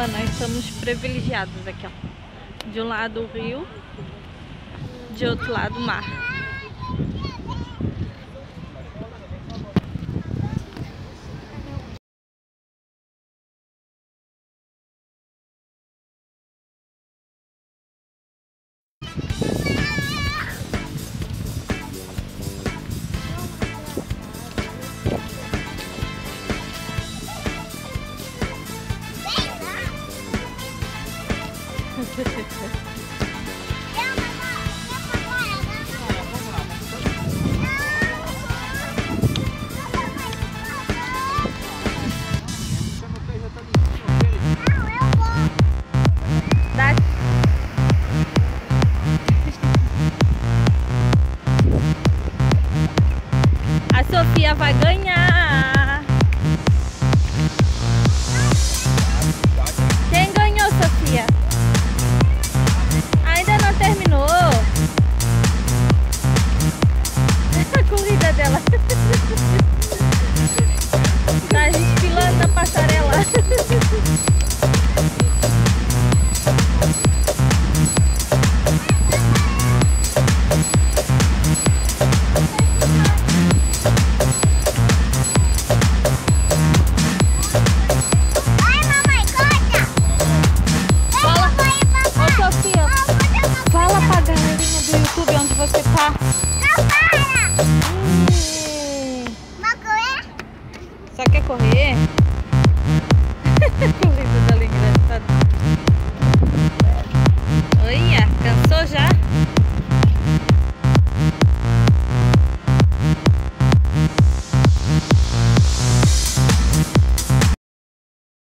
Ó, nós somos privilegiados aqui, ó. De um lado o rio, de outro lado o mar. A Sofia vai ganhar. Quem ganhou, Sofia? Ainda não terminou a corrida dela. Tá desfilando na passarela. Onde você tá? Não para! Vou correr? Só quer correr? Corrida